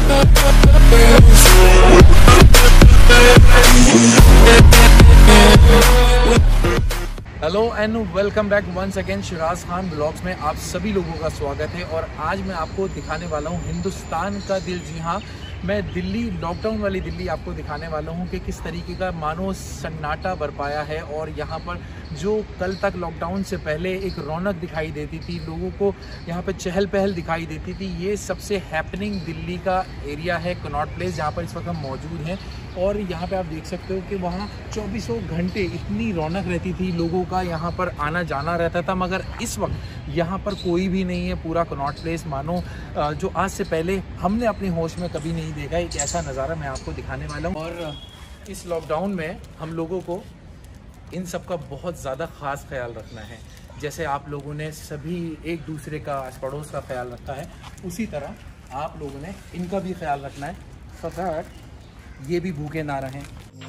Hello and welcome back once again शिrazkhan vlogs में आप सभी लोगों का स्वागत है। और आज मैं आपको दिखाने वाला हूँ हिंदुस्तान का दिल। जी हाँ, मैं दिल्ली, लॉकडाउन वाली दिल्ली आपको दिखाने वाला हूँ कि किस तरीके का मानो सन्नाटा बरपाया है। और यहाँ पर जो कल तक लॉकडाउन से पहले एक रौनक दिखाई देती थी, लोगों को यहाँ पर चहल पहल दिखाई देती थी, ये सबसे हैपनिंग दिल्ली का एरिया है कनॉट प्लेस, जहाँ पर इस वक्त हम मौजूद हैं। और यहाँ पे आप देख सकते हो कि वहाँ 24 घंटे इतनी रौनक रहती थी, लोगों का यहाँ पर आना जाना रहता था। मगर इस वक्त यहाँ पर कोई भी नहीं है। पूरा कनॉट प्लेस मानो जो आज से पहले हमने अपनी होश में कभी नहीं देखा, एक ऐसा नज़ारा मैं आपको दिखाने वाला हूँ। और इस लॉकडाउन में हम लोगों को इन सब का बहुत ज़्यादा ख़ास ख्याल रखना है। जैसे आप लोगों ने सभी एक दूसरे का, आस पड़ोस का ख्याल रखा है, उसी तरह आप लोगों ने इनका भी ख्याल रखना है, फकत ये भी भूखे ना रहें।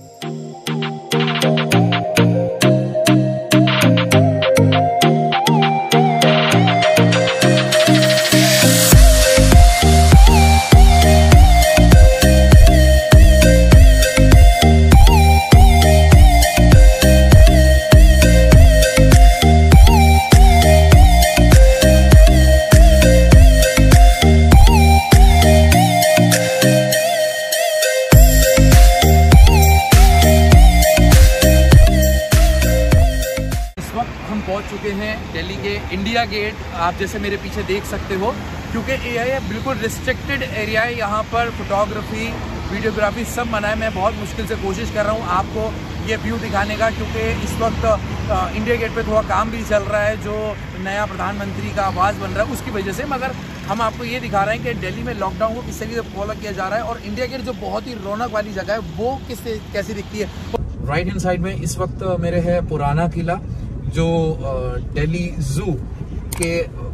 हम पहुंच चुके हैं दिल्ली के इंडिया गेट। आप जैसे मेरे पीछे देख सकते हो, क्योंकि ये बिल्कुल रिस्ट्रिक्टेड एरिया है, यहाँ पर फोटोग्राफी, वीडियोग्राफी सब मना है। मैं बहुत मुश्किल से कोशिश कर रहा हूँ आपको ये व्यू दिखाने का, क्योंकि इस वक्त इंडिया गेट पे थोड़ा काम भी चल रहा है, जो नया प्रधानमंत्री का आवाज़ बन रहा है उसकी वजह से। मगर हम आपको ये दिखा रहे हैं कि दिल्ली में लॉकडाउन को किस तरीके से फॉलो किया जा रहा है, और इंडिया गेट जो बहुत ही रौनक वाली जगह है वो कैसी दिखती है। राइट हैंड साइड में इस वक्त मेरे है पुराना किला, जो दिल्ली ज़ू के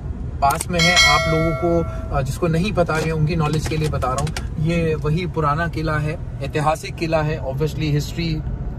पास में है। आप लोगों को जिसको नहीं पता है उनकी नॉलेज के लिए बता रहा हूँ, ये वही पुराना किला है, ऐतिहासिक किला है। ऑब्वियसली हिस्ट्री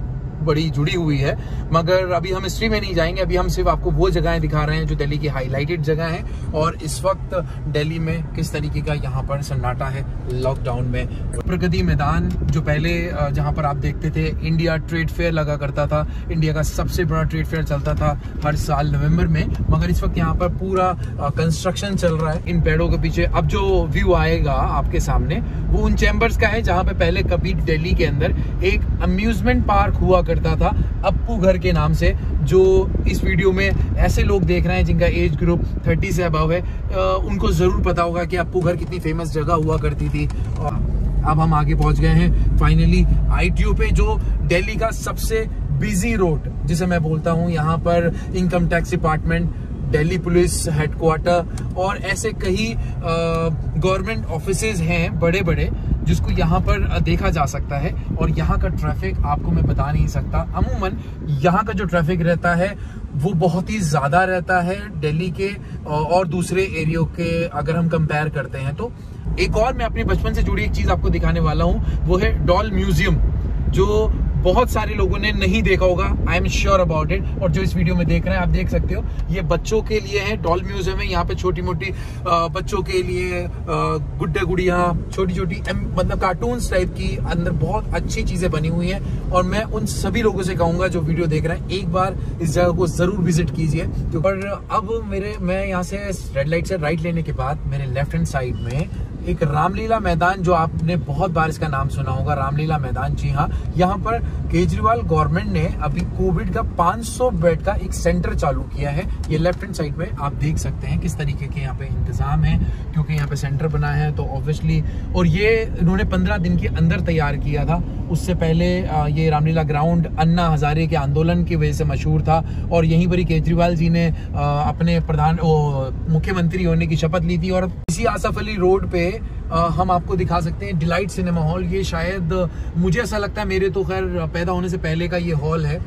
बड़ी जुड़ी हुई है, मगर अभी हम हिस्ट्री में नहीं जाएंगे। अभी हम सिर्फ आपको वो जगहें दिखा रहे हैं जो दिल्ली की हाईलाइटेड जगह हैं। और इस वक्त दिल्ली में किस तरीके का यहाँ पर सन्नाटा है लॉकडाउन में। प्रगति मैदान जो पहले जहाँ पर आप देखते थे इंडिया ट्रेड फेयर लगा करता था, इंडिया का सबसे बड़ा ट्रेड फेयर चलता था हर साल नवंबर में, मगर इस वक्त यहाँ पर पूरा कंस्ट्रक्शन चल रहा है। इन पेड़ों के पीछे अब जो व्यू आएगा आपके सामने वो उन चैम्बर्स का है, जहाँ पे पहले कभी दिल्ली के अंदर एक अम्यूजमेंट पार्क हुआ करता था अप्पू घर के नाम से। जो इस वीडियो में ऐसे लोग देख रहे हैं जिनका एज ग्रुप 30 से अबव है, उनको जरूर पता होगा कि अप्पू घर कितनी फेमस जगह हुआ करती थी। और अब हम आगे पहुंच गए हैं फाइनली ITO पे, जो दिल्ली का सबसे बिजी रोड जिसे मैं बोलता हूं। यहाँ पर income tax department, Delhi police headquarter और ऐसे कई गवर्नमेंट ऑफिसेज हैं बड़े बड़े, जिसको यहाँ पर देखा जा सकता है। और यहाँ का ट्रैफिक आपको मैं बता नहीं सकता। अमूमन यहाँ का जो ट्रैफिक रहता है वो बहुत ही ज़्यादा रहता है दिल्ली के और दूसरे एरियो के अगर हम कंपेयर करते हैं तो। एक और मैं अपने बचपन से जुड़ी एक चीज़ आपको दिखाने वाला हूँ, वो है डॉल म्यूजियम, जो बहुत सारे लोगों ने नहीं देखा होगा, I am sure about it. और जो इस वीडियो में देख रहे हैं आप देख सकते हो, ये बच्चों के लिए है। डॉल म्यूजियम है, यहाँ पे छोटी मोटी बच्चों के लिए गुड्डे गुड़िया, छोटी छोटी मतलब कार्टून्स टाइप की अंदर बहुत अच्छी चीजें बनी हुई हैं। और मैं उन सभी लोगों से कहूंगा जो वीडियो देख रहे हैं, एक बार इस जगह को जरूर विजिट कीजिए। और अब मैं यहाँ से रेड लाइट से राइट लेने के बाद मेरे लेफ्ट हैंड साइड में एक रामलीला मैदान, जो आपने बहुत बार इसका नाम सुना होगा, रामलीला मैदान। जी हाँ, यहाँ पर केजरीवाल गवर्नमेंट ने अभी कोविड का 500 बेड का एक सेंटर चालू किया है। ये लेफ्ट हैंड साइड में आप देख सकते हैं किस तरीके के यहाँ पे इंतजाम है, क्योंकि यहाँ पे सेंटर बना है तो ऑब्वियसली। और ये इन्होंने 15 दिन के अंदर तैयार किया था। उससे पहले ये रामलीला ग्राउंड अन्ना हजारे के आंदोलन की वजह से मशहूर था, और यहीं पर ही केजरीवाल जी ने अपने मुख्यमंत्री होने की शपथ ली थी। और इसी आसफ अली रोड पे हम आपको दिखा सकते हैं डिलाइट सिनेमा हॉल। ये शायद मुझे ऐसा लगता है, मेरे तो खैर पैदा होने से पहले का ये हॉल है,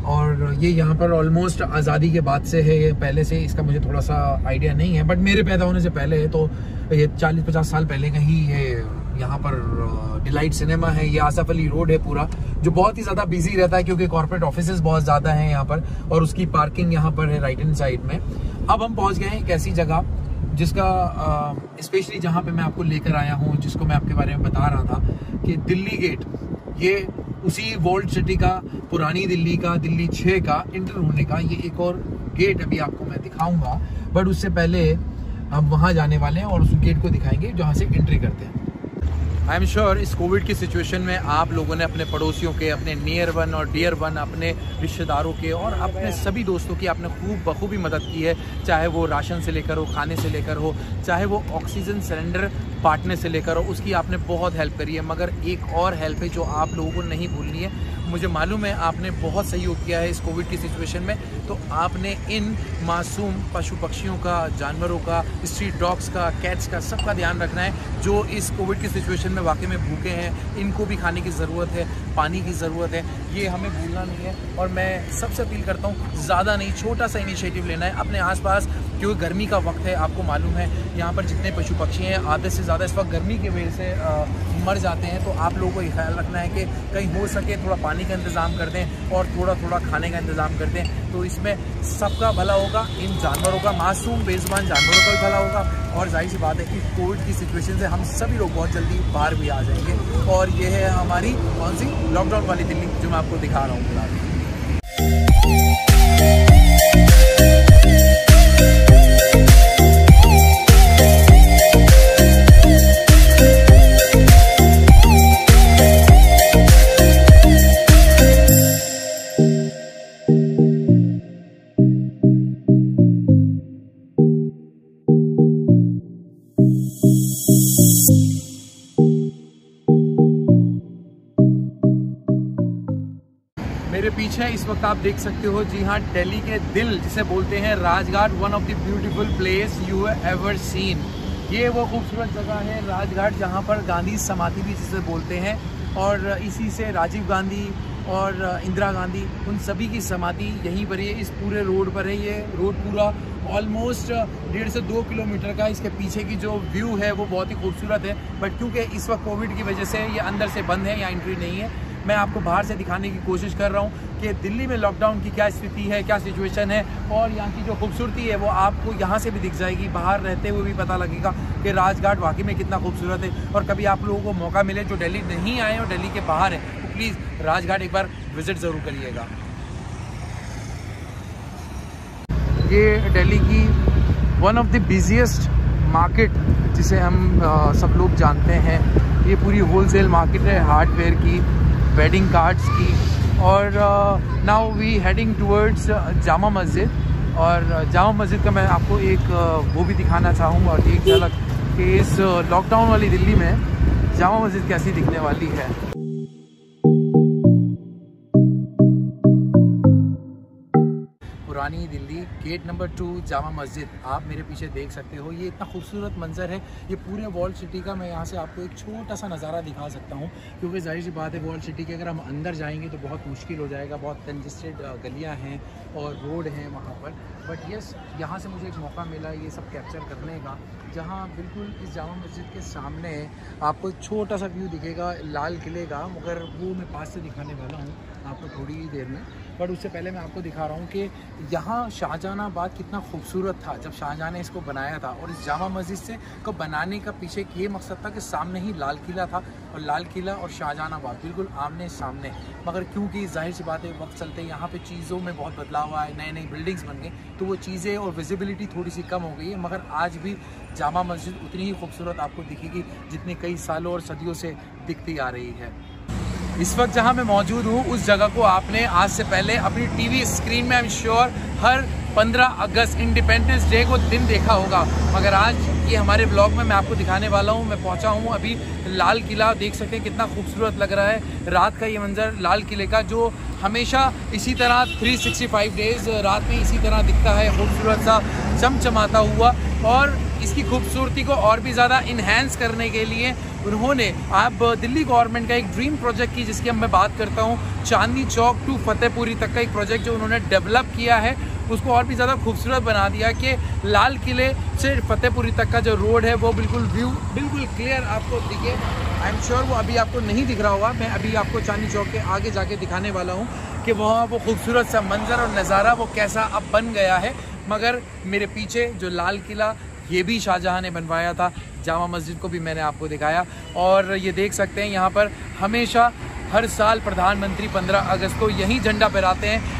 और ये यहाँ पर ऑलमोस्ट आज़ादी के बाद से है। ये पहले से इसका मुझे थोड़ा सा आइडिया नहीं है, बट मेरे पैदा होने से पहले है, तो ये 40-50 साल पहले का ही ये यहाँ पर डिलाइट सिनेमा है। ये आसफ अली रोड है पूरा, जो बहुत ही ज़्यादा बिजी रहता है क्योंकि कॉर्पोरेट ऑफिसेज बहुत ज़्यादा हैं यहाँ पर, और उसकी पार्किंग यहाँ पर है राइट हैंड साइड में। अब हम पहुँच गए हैं एक ऐसी जगह जिसका स्पेशली जहाँ पे मैं आपको लेकर आया हूँ, जिसको मैं आपके बारे में बता रहा था कि दिल्ली गेट, ये उसी वॉल्ड सिटी का, पुरानी दिल्ली का, दिल्ली 6 का इंटर होने का ये एक और गेट अभी आपको मैं दिखाऊंगा। बट उससे पहले हम वहाँ जाने वाले हैं और उस गेट को दिखाएंगे जहाँ से एंट्री करते हैं। आई एम श्योर इस कोविड की सिचुएशन में आप लोगों ने अपने पड़ोसियों के, अपने नियर वन और डियर वन, अपने रिश्तेदारों के और अपने सभी दोस्तों की आपने खूब बखूबी मदद की है। चाहे वो राशन से लेकर हो, खाने से लेकर हो, चाहे वो ऑक्सीजन सिलेंडर बांटने से लेकर हो, उसकी आपने बहुत हेल्प करी है। मगर एक और हेल्प है जो आप लोगों को नहीं भूलनी है। मुझे मालूम है आपने बहुत सहयोग किया है इस कोविड की सिचुएशन में, तो आपने इन मासूम पशु पक्षियों का, जानवरों का, स्ट्रीट डॉग्स का, कैट्स का, सबका ध्यान रखना है जो इस कोविड की सिचुएशन में वाकई में भूखे हैं। इनको भी खाने की ज़रूरत है, पानी की ज़रूरत है, ये हमें भूलना नहीं है। और मैं सबसे अपील करता हूँ, ज़्यादा नहीं, छोटा सा इनिशिएटिव लेना है अपने आसपास, क्योंकि गर्मी का वक्त है। आपको मालूम है यहाँ पर जितने पशु पक्षी हैं आधे से ज़्यादा इस वक्त गर्मी की वजह से मर जाते हैं। तो आप लोगों को ये ख्याल रखना है कि कहीं हो सके थोड़ा पानी का इंतज़ाम कर दें और थोड़ा थोड़ा खाने का इंतज़ाम कर दें, तो इसमें सबका भला होगा। इन जानवरों का, मासूम बेजुबान जानवरों का भी भला होगा। और जाहिर सी बात है कि कोविड की सिचुएशन से हम सभी लोग बहुत जल्दी बाहर भी आ जाएंगे। और ये है हमारी कौन सी लॉकडाउन वाली दिल्ली जो मैं आपको दिखा रहा हूँ फिलहाल। मेरे पीछे इस वक्त आप देख सकते हो, जी हाँ, दिल्ली के दिल जिसे बोलते हैं, Rajghat, one of the beautiful place you have ever seen. ये वो खूबसूरत जगह है राजघाट जहाँ पर गांधी समाधि भी जिसे बोलते हैं, और इसी से राजीव गांधी और इंदिरा गांधी, उन सभी की समाधि यहीं पर है, इस पूरे रोड पर है। ये रोड पूरा ऑलमोस्ट 1.5 से 2 किलोमीटर का। इसके पीछे की जो व्यू है वो बहुत ही खूबसूरत है। बट क्योंकि इस वक्त कोविड की वजह से ये अंदर से बंद है, यहाँ एंट्री नहीं है। मैं आपको बाहर से दिखाने की कोशिश कर रहा हूँ कि दिल्ली में लॉकडाउन की क्या स्थिति है, क्या सिचुएशन है, और यहाँ की जो खूबसूरती है वो आपको यहाँ से भी दिख जाएगी। बाहर रहते हुए भी पता लगेगा कि राजघाट वाकई में कितना खूबसूरत है। और कभी आप लोगों को मौका मिले, जो दिल्ली नहीं आए और दिल्ली के बाहर है, तो प्लीज़ राजघाट एक बार विजिट ज़रूर करिएगा। ये दिल्ली की one of the busiest market जिसे हम सब लोग जानते हैं। ये पूरी होलसेल मार्केट है हार्डवेयर की, वेडिंग कार्ड्स की। और now we heading towards Jama Masjid. और जामा मस्जिद का मैं आपको एक वो भी दिखाना चाहूँगा, एक झलक कि इस लॉकडाउन वाली दिल्ली में जामा मस्जिद कैसी दिखने वाली है। पुरानी दिल्ली, गेट नंबर 2, जामा मस्जिद आप मेरे पीछे देख सकते हो। ये इतना खूबसूरत मंजर है। ये पूरे वॉल्ड सिटी का मैं यहाँ से आपको एक छोटा सा नज़ारा दिखा सकता हूँ, क्योंकि जाहिर सी बात है वॉल्ड सिटी के अगर हम अंदर जाएंगे तो बहुत मुश्किल हो जाएगा। बहुत कंजेस्टेड गलियाँ हैं और रोड हैं वहाँ पर। बट यस, यहाँ से मुझे एक मौका मिला ये सब कैप्चर करने का, जहाँ बिल्कुल इस जामा मस्जिद के सामने आपको एक छोटा सा व्यू दिखेगा लाल किले का, मगर वो मैं पास से दिखाने वाला हूँ आपको थोड़ी ही देर में। बट उससे पहले मैं आपको दिखा रहा हूँ कि यहाँ शाहजहानाबाद कितना खूबसूरत था जब शाहजहाँ ने इसको बनाया था। और इस जामा मस्जिद से को बनाने का पीछे ये मकसद था कि सामने ही लाल किला था, और लाल किला और शाहजहानाबाद बिल्कुल आमने सामने। मगर क्योंकि जाहिर सी बात है वक्त चलते यहाँ पे चीज़ों में बहुत बदलाव आया, नई नई बिल्डिंग्स बन गई, तो वो चीज़ें और विजिबिलिटी थोड़ी सी कम हो गई है। मगर आज भी जामा मस्जिद उतनी ही खूबसूरत आपको दिखेगी जितनी कई सालों और सदियों से दिखती आ रही है। इस वक्त जहां मैं मौजूद हूं उस जगह को आपने आज से पहले अपनी टीवी स्क्रीन में आई एम श्योर हर 15 अगस्त इंडिपेंडेंस डे को दिन देखा होगा। मगर आज ये हमारे ब्लॉग में मैं आपको दिखाने वाला हूं। मैं पहुंचा हूं अभी लाल किला, देख सकते हैं कितना खूबसूरत लग रहा है रात का ये मंजर लाल किले का, जो हमेशा इसी तरह 365 डेज रात में इसी तरह दिखता है, खूबसूरत सा चमचमाता हुआ। और इसकी खूबसूरती को और भी ज़्यादा इन्हेंस करने के लिए उन्होंने आप दिल्ली गवर्नमेंट का एक ड्रीम प्रोजेक्ट की, जिसकी मैं बात करता हूँ, चांदनी चौक टू फतेहपुरी तक का एक प्रोजेक्ट जो उन्होंने डेवलप किया है, उसको और भी ज़्यादा खूबसूरत बना दिया कि लाल किले से फतेहपुरी तक का जो रोड है वो बिल्कुल व्यू बिल्कुल क्लियर आपको दिखे। आई एम श्योर वो अभी आपको नहीं दिख रहा होगा। मैं अभी आपको चांदनी चौक के आगे जाके दिखाने वाला हूँ कि वहाँ वो खूबसूरत सा मंजर और नज़ारा वो कैसा अब बन गया है। मगर मेरे पीछे जो लाल किला ये भी शाहजहां ने बनवाया था। जामा मस्जिद को भी मैंने आपको दिखाया। और ये देख सकते हैं यहाँ पर हमेशा हर साल प्रधानमंत्री 15 अगस्त को यही झंडा फहराते हैं।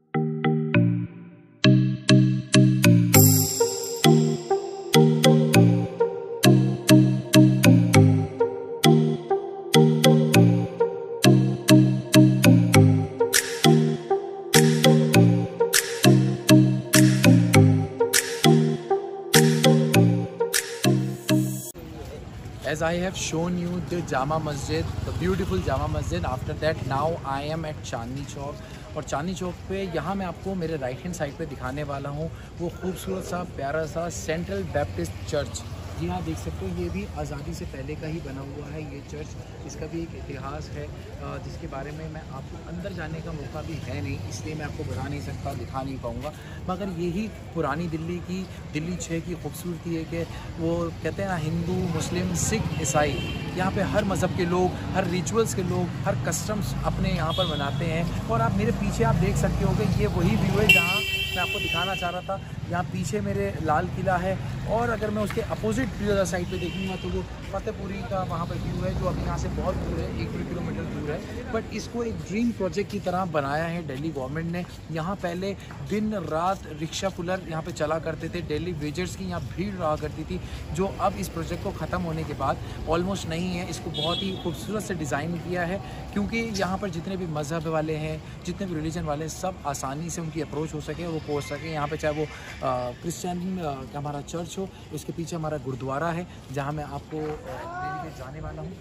As I have shown you the Jama Masjid, the beautiful Jama Masjid. After that, now I am at Chandni Chowk. और चांदनी चौक पे यहाँ मैं आपको मेरे राइट हैंड साइड पे दिखाने वाला हूँ वो खूबसूरत सा प्यारा सा सेंट्रल बैप्टिस्ट चर्च। जी हाँ, देख सकते हो ये भी आज़ादी से पहले का ही बना हुआ है ये चर्च। इसका भी एक इतिहास है जिसके बारे में मैं आपको अंदर जाने का मौका भी है नहीं, इसलिए मैं आपको बता नहीं सकता, दिखा नहीं पाऊँगा। मगर यही पुरानी दिल्ली की दिल्ली 6 की खूबसूरती है कि वो कहते हैं ना, हिंदू मुस्लिम सिख ईसाई यहाँ पे हर मज़हब के लोग, हर रिचुअल्स के लोग, हर कस्टम्स अपने यहाँ पर मनाते हैं। और आप मेरे पीछे आप देख सकते हो कि ये वही व्यू है जहाँ मैं आपको दिखाना चाह रहा था। यहाँ पीछे मेरे लाल किला है और अगर मैं उसके अपोजिट साइड पे देखूँगा तो वो फतेहपुरी का वहाँ पर व्यू है जो अभी यहाँ से बहुत दूर है, 1-2 किलोमीटर दूर है। बट इसको एक ड्रीम प्रोजेक्ट की तरह बनाया है दिल्ली गवर्नमेंट ने। यहाँ पहले दिन रात रिक्शा पुलर यहाँ पे चला करते थे, डेली वेजर्स की यहाँ भीड़ रहा करती थी, जो अब इस प्रोजेक्ट को ख़त्म होने के बाद ऑलमोस्ट नहीं है। इसको बहुत ही खूबसूरत से डिज़ाइन किया है क्योंकि यहाँ पर जितने भी मज़हब वाले हैं, जितने भी रिलीजन वाले हैं, सब आसानी से उनकी अप्रोच हो सके, वो पहुँच सके यहाँ पे। चाहे वो क्रिश्चियन का हमारा चर्च हो, उसके पीछे हमारा गुरुद्वारा है जहाँ मैं आपको जाने वाला हूँ।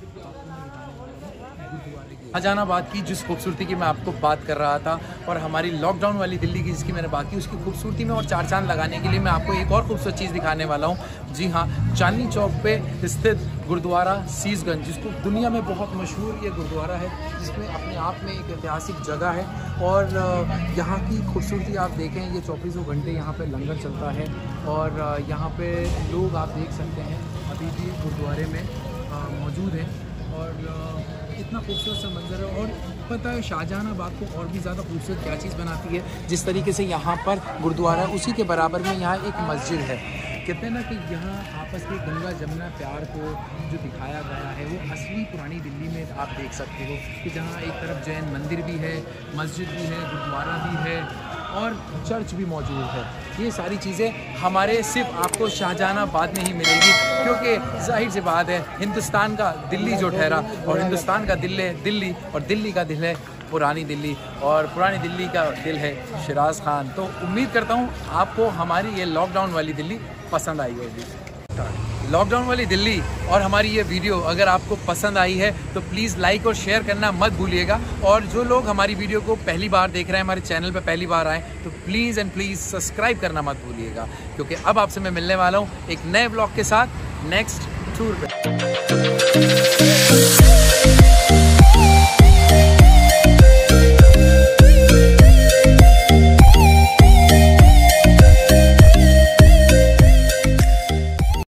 शाहजहानाबाद की जिस खूबसूरती की मैं आपको बात कर रहा था और हमारी लॉकडाउन वाली दिल्ली की जिसकी मैंने बात की, उसकी खूबसूरती में और चार चांद लगाने के लिए मैं आपको एक और खूबसूरत चीज़ दिखाने वाला हूँ। जी हाँ, चांदनी चौक पे स्थित गुरुद्वारा शीशगंज, जिसको दुनिया में बहुत मशहूर ये गुरुद्वारा है, जिसमें अपने आप में एक ऐतिहासिक जगह है। और यहाँ की खूबसूरती आप देखें, ये 24 घंटे यहाँ पे लंगर चलता है और यहाँ पे लोग आप देख सकते हैं अभी भी गुरुद्वारे में मौजूद हैं। और इतना खूबसूरत सा मंजर है। और पता है शाहजहानाबाद को और भी ज़्यादा खूबसूरत क्या चीज़ बनाती है, जिस तरीके से यहाँ पर गुरुद्वारा है उसी के बराबर में यहाँ एक मस्जिद है। कहते हैं ना कि यहाँ आपस में गंगा जमुना प्यार को जो दिखाया गया है वो असली पुरानी दिल्ली में आप देख सकते हो कि जहाँ एक तरफ जैन मंदिर भी है, मस्जिद भी है, गुरुद्वारा भी है और चर्च भी मौजूद है। ये सारी चीज़ें हमारे सिर्फ आपको शाहजहानाबाद में ही मिलेगी, क्योंकि जाहिर सी बात है हिंदुस्तान का दिल्ली जो ठहरा, और हिंदुस्तान का दिल है दिल्ली, और दिल्ली का दिल है पुरानी दिल्ली, और पुरानी दिल्ली का दिल है शिराज खान। तो उम्मीद करता हूँ आपको हमारी ये लॉकडाउन वाली दिल्ली पसंद आई होगी। लॉकडाउन वाली दिल्ली और हमारी ये वीडियो अगर आपको पसंद आई है तो प्लीज़ लाइक और शेयर करना मत भूलिएगा। और जो लोग हमारी वीडियो को पहली बार देख रहे हैं, हमारे चैनल पे पहली बार आए, तो प्लीज़ एंड प्लीज़ सब्सक्राइब करना मत भूलिएगा, क्योंकि अब आपसे मैं मिलने वाला हूँ एक नए ब्लॉग के साथ नेक्स्ट टूर पे।